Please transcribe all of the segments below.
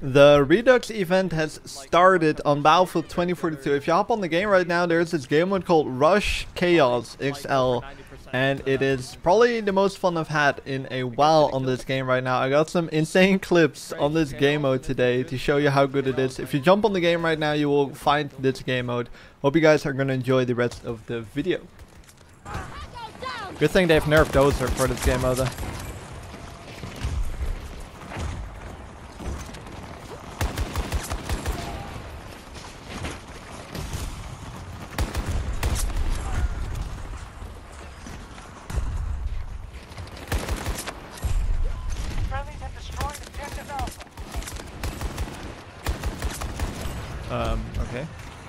The Redux event has started on Battlefield 2042. If you hop on the game right now, there's this game mode called Rush Chaos XL. And it is probably the most fun I've had in a while on this game right now. I got some insane clips on this game mode today to show you how good it is. If you jump on the game right now, you will find this game mode. Hope you guys are going to enjoy the rest of the video. Good thing they've nerfed Dozer for this game mode though. Okay.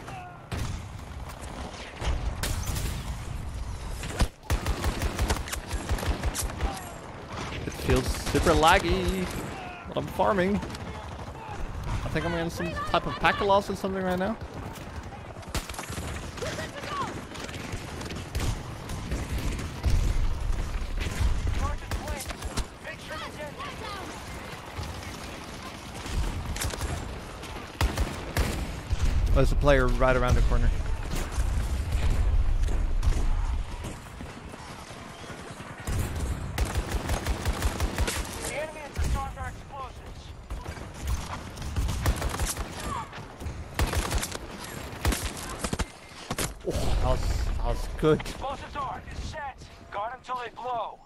It feels super laggy, but I'm farming. I think I'm getting some type of pack loss or something right now. Oh, there's a player right around the corner. The enemy has disarmed our explosives. Oh, that was good. Explosives are set. Guard them till they blow.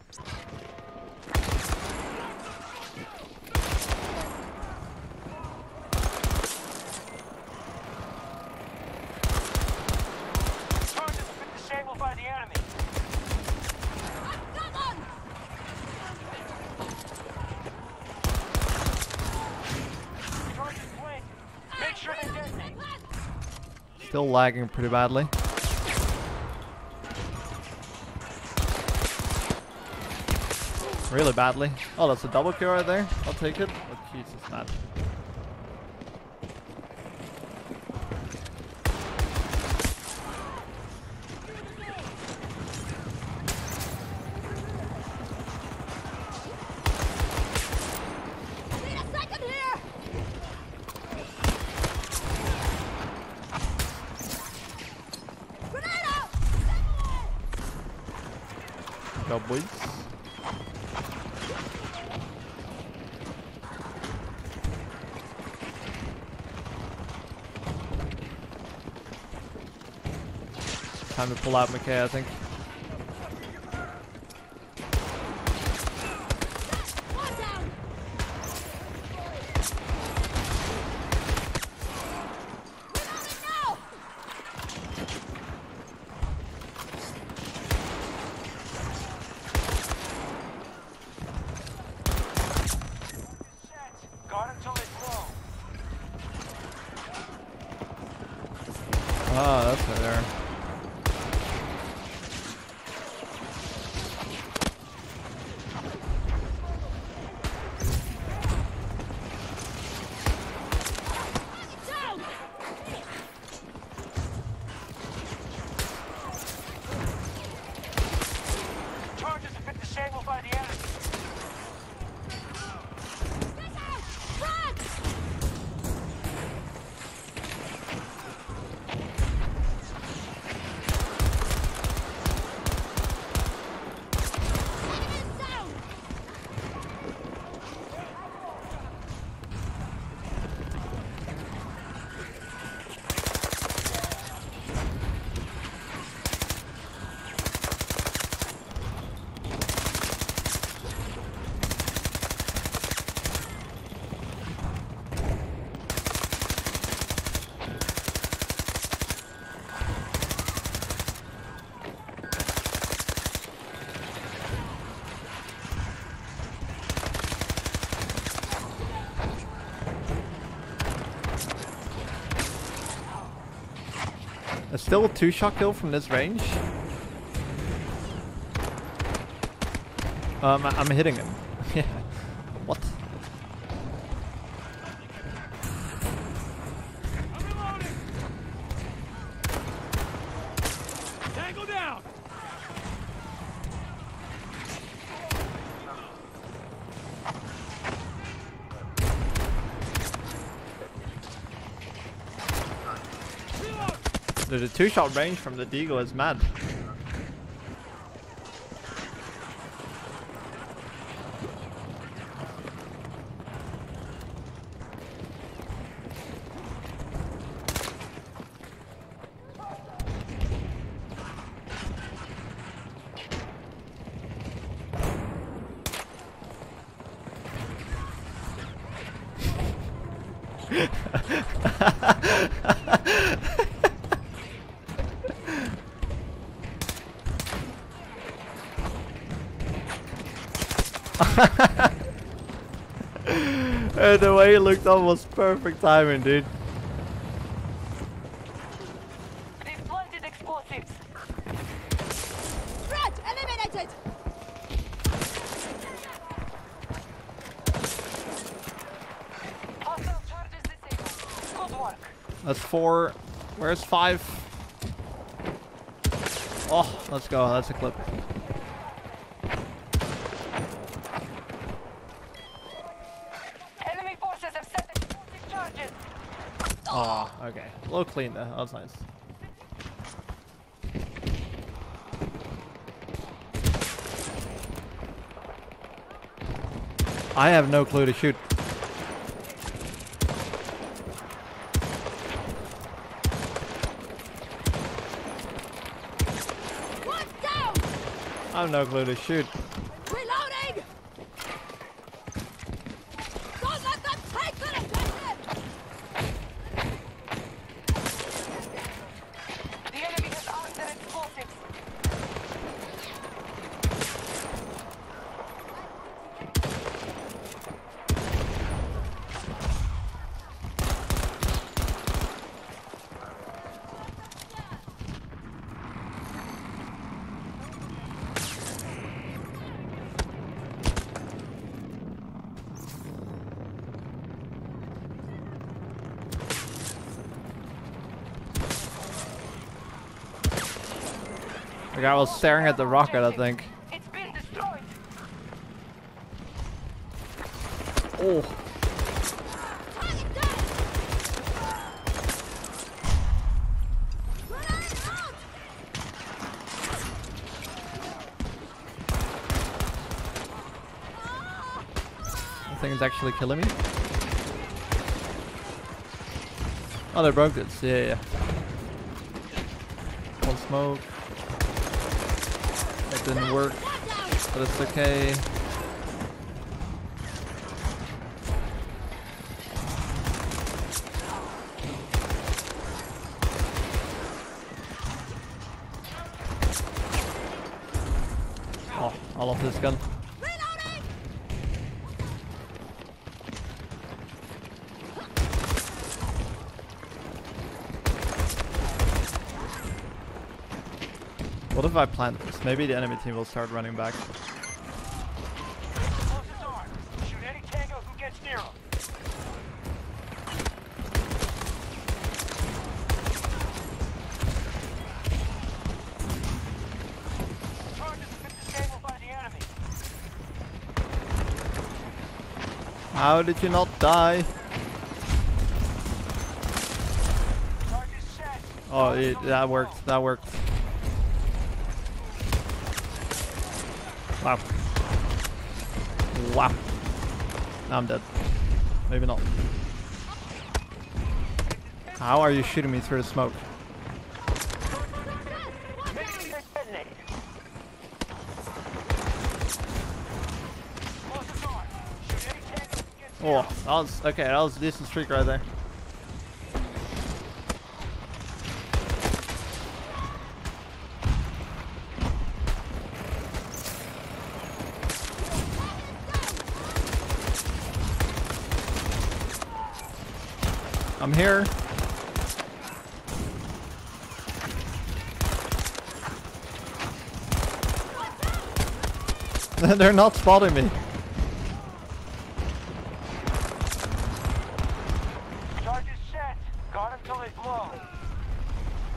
Disabled by the enemy. Charges blink. Make sure they detonate. Still lagging pretty badly. Really badly. Oh, that's a double kill right there. I'll take it. Oh, Jesus, man. Go, boys. Time to pull out McKay, I think. Oh, that's right there. Charges have been disabled by the enemy. There's still a 2-shot kill from this range. I'm hitting him. Yeah. What? Tango down. Dude, the 2-shot range from the Deagle is mad. The way he looked up was perfect timing, dude. They've planted explosives. Threat eliminated! Hostile charges disabled. Good work. That's 4. Where's 5? Oh, let's go. That's a clip. Enemy forces have set explosive charges. Oh, okay. A little clean though. That was nice. I have no clue to shoot. One down! I have no clue to shoot. Reloading! Don't let them take the objective! The enemy has armed their explosives. The guy was staring at the rocket, I think. It's been destroyed. Oh. Target down! Grenade out! That thing is actually killing me. Oh, they broke it. Yeah. One smoke. That didn't work, One down! but it's okay. Oh, I love this gun. Reloading! What if I plant this? Maybe the enemy team will start running back. Close the door. Shoot any tango who gets near them. Charges have been disabled by the enemy. How did you not die? Charges set. Oh, that worked. That worked. Wow. Wow. Now I'm dead. Maybe not. How are you shooting me through the smoke? Maybe they're detonated. Close the door. Shoot any tango who gets near Oh, them. that was okay. That was a decent streak right there. I'm here. They're not spotting me. Charges set. Got until they blow.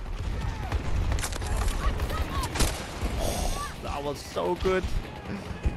That was so good.